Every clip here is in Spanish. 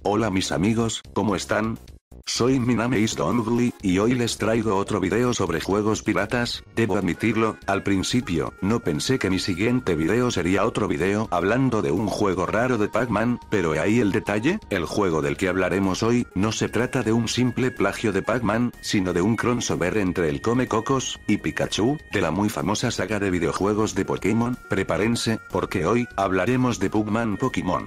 Hola mis amigos, ¿cómo están? Soy Miname is Dongli, y hoy les traigo otro video sobre juegos piratas. Debo admitirlo, al principio, no pensé que mi siguiente video sería otro video hablando de un juego raro de Pac-Man, pero ahí el detalle, el juego del que hablaremos hoy, no se trata de un simple plagio de Pac-Man, sino de un crossover entre el Come Cocos y Pikachu, de la muy famosa saga de videojuegos de Pokémon. Prepárense, porque hoy hablaremos de Pac-Man Pokémon.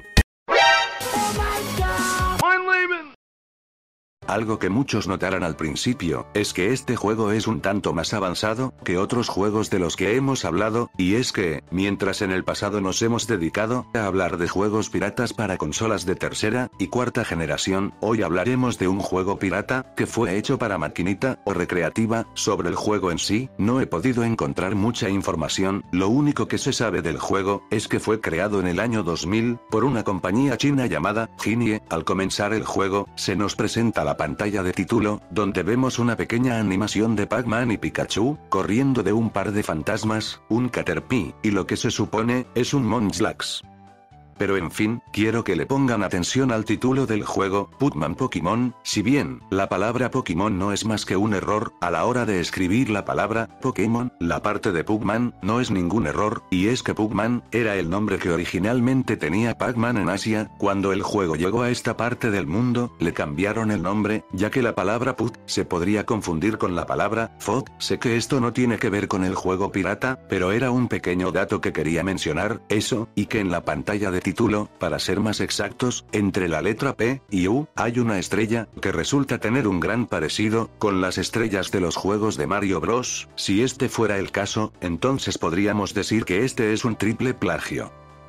Algo que muchos notarán al principio, es que este juego es un tanto más avanzado que otros juegos de los que hemos hablado, y es que, mientras en el pasado nos hemos dedicado a hablar de juegos piratas para consolas de tercera y cuarta generación, hoy hablaremos de un juego pirata, que fue hecho para maquinita o recreativa. Sobre el juego en sí, no he podido encontrar mucha información, lo único que se sabe del juego, es que fue creado en el año 2000, por una compañía china llamada Genie. Al comenzar el juego, se nos presenta la pantalla de título, donde vemos una pequeña animación de Pac-Man y Pikachu, corriendo de un par de fantasmas, un Caterpie, y lo que se supone, es un Munchlax. Pero en fin, quiero que le pongan atención al título del juego, Pac-Man Pokémon. Si bien, la palabra Pokémon no es más que un error, a la hora de escribir la palabra Pokémon, la parte de Pac-Man no es ningún error, y es que Pac-Man era el nombre que originalmente tenía Pac-Man en Asia. Cuando el juego llegó a esta parte del mundo, le cambiaron el nombre, ya que la palabra Put se podría confundir con la palabra Fog. Sé que esto no tiene que ver con el juego pirata, pero era un pequeño dato que quería mencionar, eso, y que en la pantalla de título, para ser más exactos, entre la letra P y U, hay una estrella, que resulta tener un gran parecido con las estrellas de los juegos de Mario Bros. Si este fuera el caso, entonces podríamos decir que este es un triple plagio.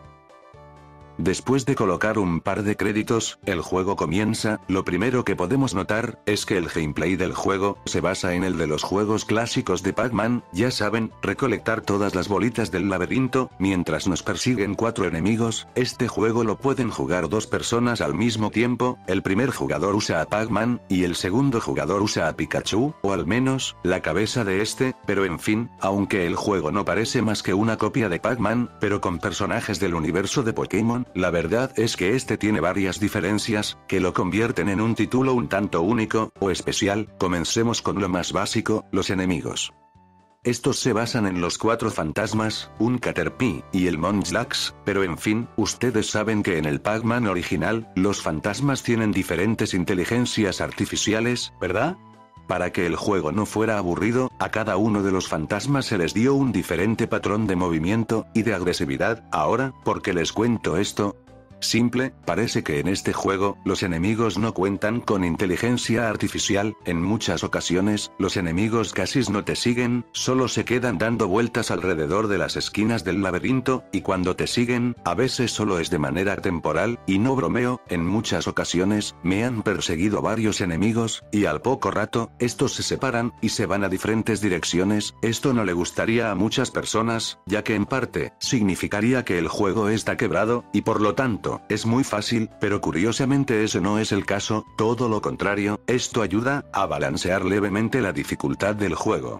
Después de colocar un par de créditos, el juego comienza. Lo primero que podemos notar, es que el gameplay del juego, se basa en el de los juegos clásicos de Pac-Man, ya saben, recolectar todas las bolitas del laberinto, mientras nos persiguen 4 enemigos. Este juego lo pueden jugar 2 personas al mismo tiempo, el primer jugador usa a Pac-Man, y el segundo jugador usa a Pikachu, o al menos, la cabeza de este. Pero en fin, aunque el juego no parece más que una copia de Pac-Man, pero con personajes del universo de Pokémon, la verdad es que este tiene varias diferencias, que lo convierten en un título un tanto único, o especial. Comencemos con lo más básico, los enemigos. Estos se basan en los 4 fantasmas, un Caterpie, y el Munchlax, pero en fin, ustedes saben que en el Pac-Man original, los fantasmas tienen diferentes inteligencias artificiales, ¿verdad? Para que el juego no fuera aburrido, a cada uno de los fantasmas se les dio un diferente patrón de movimiento y de agresividad. Ahora, ¿por qué les cuento esto? Simple, parece que en este juego, los enemigos no cuentan con inteligencia artificial. En muchas ocasiones, los enemigos casi no te siguen, solo se quedan dando vueltas alrededor de las esquinas del laberinto, y cuando te siguen, a veces solo es de manera temporal, y no bromeo, en muchas ocasiones, me han perseguido varios enemigos, y al poco rato, estos se separan, y se van a diferentes direcciones. Esto no le gustaría a muchas personas, ya que en parte, significaría que el juego está quebrado, y por lo tanto, es muy fácil, pero curiosamente ese no es el caso, todo lo contrario, esto ayuda a balancear levemente la dificultad del juego.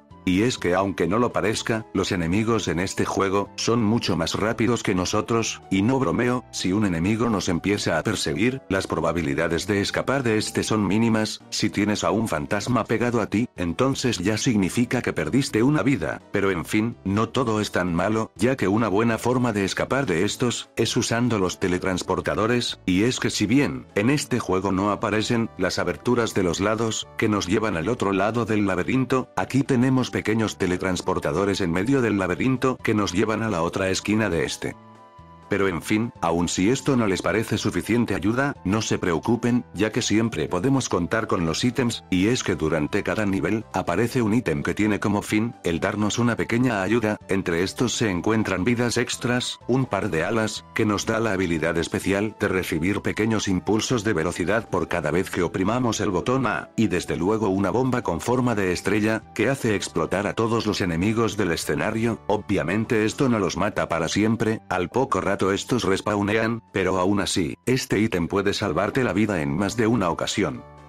Y es que aunque no lo parezca, los enemigos en este juego, son mucho más rápidos que nosotros, y no bromeo, si un enemigo nos empieza a perseguir, las probabilidades de escapar de este son mínimas. Si tienes a un fantasma pegado a ti, entonces ya significa que perdiste una vida, pero en fin, no todo es tan malo, ya que una buena forma de escapar de estos, es usando los teletransportadores, y es que si bien, en este juego no aparecen, las aberturas de los lados, que nos llevan al otro lado del laberinto, aquí tenemos pequeños teletransportadores en medio del laberinto, que nos llevan a la otra esquina de este. Pero en fin, aun si esto no les parece suficiente ayuda, no se preocupen, ya que siempre podemos contar con los ítems, y es que durante cada nivel, aparece un ítem que tiene como fin, el darnos una pequeña ayuda. Entre estos se encuentran vidas extras, un par de alas, que nos da la habilidad especial de recibir pequeños impulsos de velocidad por cada vez que oprimamos el botón A, y desde luego una bomba con forma de estrella, que hace explotar a todos los enemigos del escenario. Obviamente esto no los mata para siempre, al poco rato estos respawnean, pero aún así, este ítem puede salvarte la vida en más de una ocasión.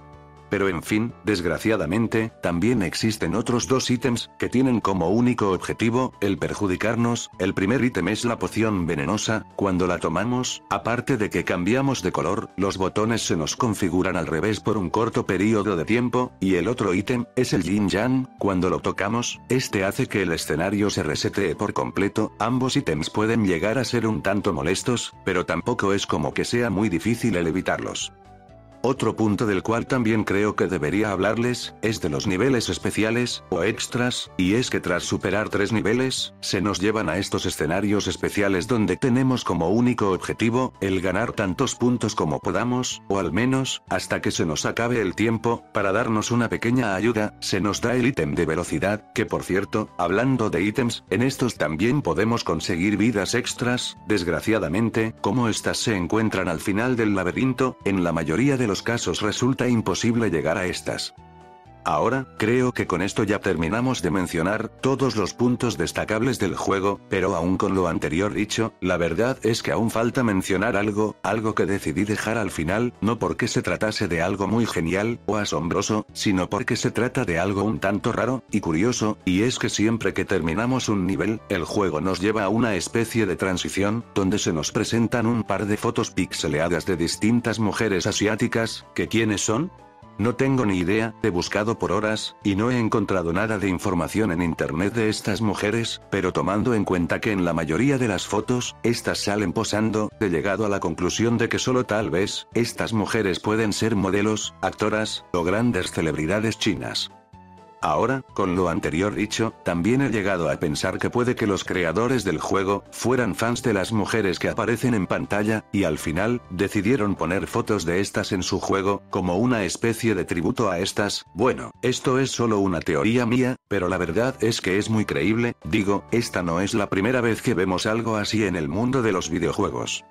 Pero en fin, desgraciadamente, también existen otros dos ítems, que tienen como único objetivo, el perjudicarnos. El primer ítem es la poción venenosa. Cuando la tomamos, aparte de que cambiamos de color, los botones se nos configuran al revés por un corto periodo de tiempo, y el otro ítem, es el Yin Yang. Cuando lo tocamos, este hace que el escenario se resetee por completo. Ambos ítems pueden llegar a ser un tanto molestos, pero tampoco es como que sea muy difícil el evitarlos. Otro punto del cual también creo que debería hablarles, es de los niveles especiales, o extras, y es que tras superar 3 niveles, se nos llevan a estos escenarios especiales donde tenemos como único objetivo, el ganar tantos puntos como podamos, o al menos, hasta que se nos acabe el tiempo. Para darnos una pequeña ayuda, se nos da el ítem de velocidad, que por cierto, hablando de ítems, en estos también podemos conseguir vidas extras. Desgraciadamente, como estas se encuentran al final del laberinto, en la mayoría de los casos resulta imposible llegar a estas. Ahora, creo que con esto ya terminamos de mencionar todos los puntos destacables del juego, pero aún con lo anterior dicho, la verdad es que aún falta mencionar algo que decidí dejar al final, no porque se tratase de algo muy genial o asombroso, sino porque se trata de algo un tanto raro y curioso, y es que siempre que terminamos un nivel, el juego nos lleva a una especie de transición, donde se nos presentan un par de fotos pixeleadas de distintas mujeres asiáticas. ¿Que quiénes son? No tengo ni idea, he buscado por horas, y no he encontrado nada de información en internet de estas mujeres, pero tomando en cuenta que en la mayoría de las fotos, estas salen posando, he llegado a la conclusión de que solo tal vez, estas mujeres pueden ser modelos, actoras, o grandes celebridades chinas. Ahora, con lo anterior dicho, también he llegado a pensar que puede que los creadores del juego, fueran fans de las mujeres que aparecen en pantalla, y al final, decidieron poner fotos de estas en su juego, como una especie de tributo a estas. Bueno, esto es solo una teoría mía, pero la verdad es que es muy creíble. Digo, esta no es la primera vez que vemos algo así en el mundo de los videojuegos.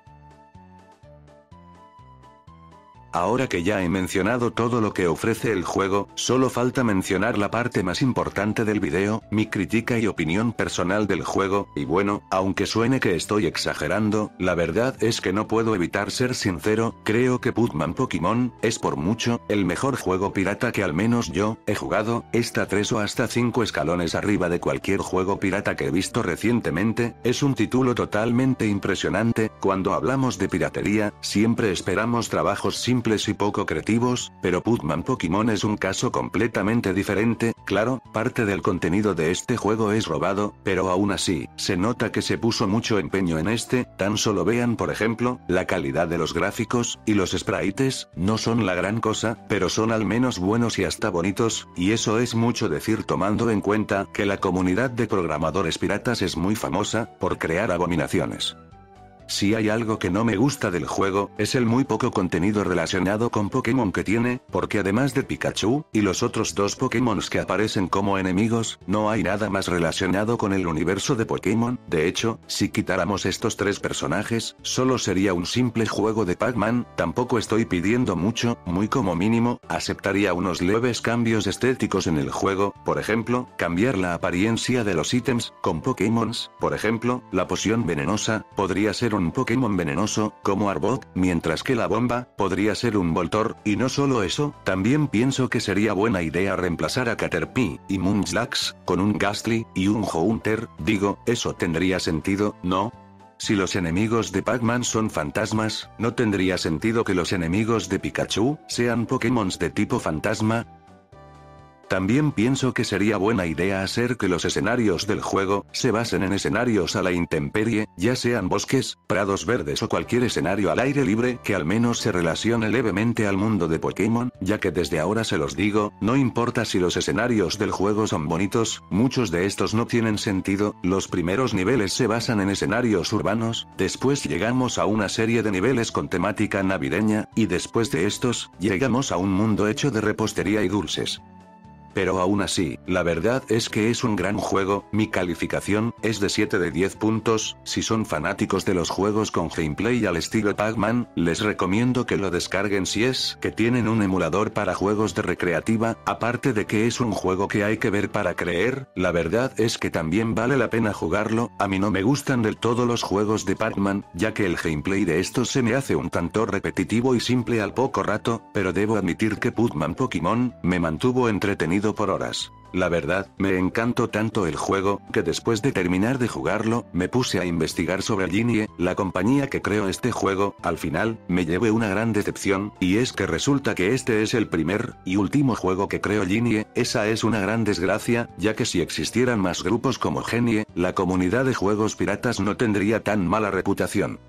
Ahora que ya he mencionado todo lo que ofrece el juego, solo falta mencionar la parte más importante del video, mi crítica y opinión personal del juego, y bueno, aunque suene que estoy exagerando, la verdad es que no puedo evitar ser sincero. Creo que Pac-Man Pokémon es por mucho el mejor juego pirata que al menos yo he jugado. Está 3 o hasta 5 escalones arriba de cualquier juego pirata que he visto recientemente. Es un título totalmente impresionante. Cuando hablamos de piratería, siempre esperamos trabajos simples y poco creativos, pero Pac-Man Pokémon es un caso completamente diferente. Claro, parte del contenido de este juego es robado, pero aún así, se nota que se puso mucho empeño en este. Tan solo vean por ejemplo, la calidad de los gráficos, y los sprites, no son la gran cosa, pero son al menos buenos y hasta bonitos, y eso es mucho decir tomando en cuenta que la comunidad de programadores piratas es muy famosa por crear abominaciones. Si hay algo que no me gusta del juego, es el muy poco contenido relacionado con Pokémon que tiene, porque además de Pikachu, y los otros dos Pokémon que aparecen como enemigos, no hay nada más relacionado con el universo de Pokémon. De hecho, si quitáramos estos 3 personajes, solo sería un simple juego de Pac-Man. Tampoco estoy pidiendo mucho, muy como mínimo, aceptaría unos leves cambios estéticos en el juego, por ejemplo, cambiar la apariencia de los ítems, con Pokémons. Por ejemplo, la poción venenosa, podría ser un Pokémon venenoso, como Arbok, mientras que la bomba, podría ser un Voltorb. Y no solo eso, también pienso que sería buena idea reemplazar a Caterpie y Munchlax con un Gastly y un Haunter. Digo, eso tendría sentido, ¿no? Si los enemigos de Pac-Man son fantasmas, ¿no tendría sentido que los enemigos de Pikachu sean Pokémons de tipo fantasma? También pienso que sería buena idea hacer que los escenarios del juego se basen en escenarios a la intemperie, ya sean bosques, prados verdes o cualquier escenario al aire libre que al menos se relacione levemente al mundo de Pokémon, ya que desde ahora se los digo, no importa si los escenarios del juego son bonitos, muchos de estos no tienen sentido. Los primeros niveles se basan en escenarios urbanos, después llegamos a una serie de niveles con temática navideña, y después de estos, llegamos a un mundo hecho de repostería y dulces. pero aún así, la verdad es que es un gran juego. Mi calificación es de 7 de 10 puntos. Si son fanáticos de los juegos con gameplay al estilo Pac-Man, les recomiendo que lo descarguen si es que tienen un emulador para juegos de recreativa. Aparte de que es un juego que hay que ver para creer, la verdad es que también vale la pena jugarlo. A mí no me gustan del todo los juegos de Pac-Man, ya que el gameplay de estos se me hace un tanto repetitivo y simple al poco rato, pero debo admitir que Pac-Man Pokémon me mantuvo entretenido por horas. La verdad, me encantó tanto el juego, que después de terminar de jugarlo, me puse a investigar sobre Genie, la compañía que creó este juego. Al final, me llevé una gran decepción, y es que resulta que este es el primer y último juego que creó Genie. Esa es una gran desgracia, ya que si existieran más grupos como Genie, la comunidad de juegos piratas no tendría tan mala reputación.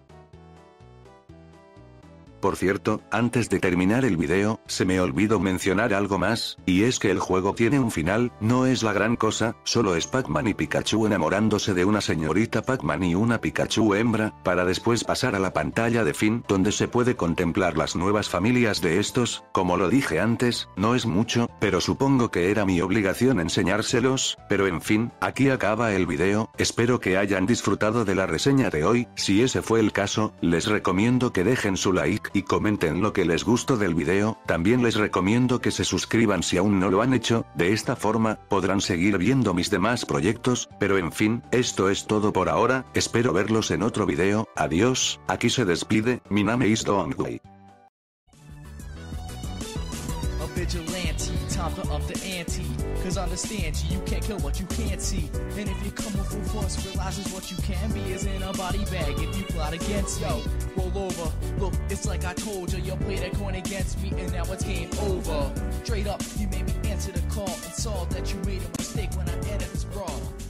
Por cierto, antes de terminar el video, se me olvidó mencionar algo más, y es que el juego tiene un final. No es la gran cosa, solo es Pac-Man y Pikachu enamorándose de una señorita Pac-Man y una Pikachu hembra, para después pasar a la pantalla de fin, donde se puede contemplar las nuevas familias de estos. Como lo dije antes, no es mucho, pero supongo que era mi obligación enseñárselos. Pero en fin, aquí acaba el video. Espero que hayan disfrutado de la reseña de hoy. Si ese fue el caso, les recomiendo que dejen su like y comenten lo que les gustó del video. También les recomiendo que se suscriban si aún no lo han hecho. De esta forma, podrán seguir viendo mis demás proyectos. Pero en fin, esto es todo por ahora. Espero verlos en otro video. Adiós. Aquí se despide, mi name is Dongwei. Vigilante, time to up the ante. Cause understand you can't kill what you can't see. And if you come with full force, realizes what you can be is in a body bag if you plot against me. Roll over, look, it's like I told you, you played that coin against me and now it's game over. Straight up, you made me answer the call and saw that you made a mistake when I entered this brawl.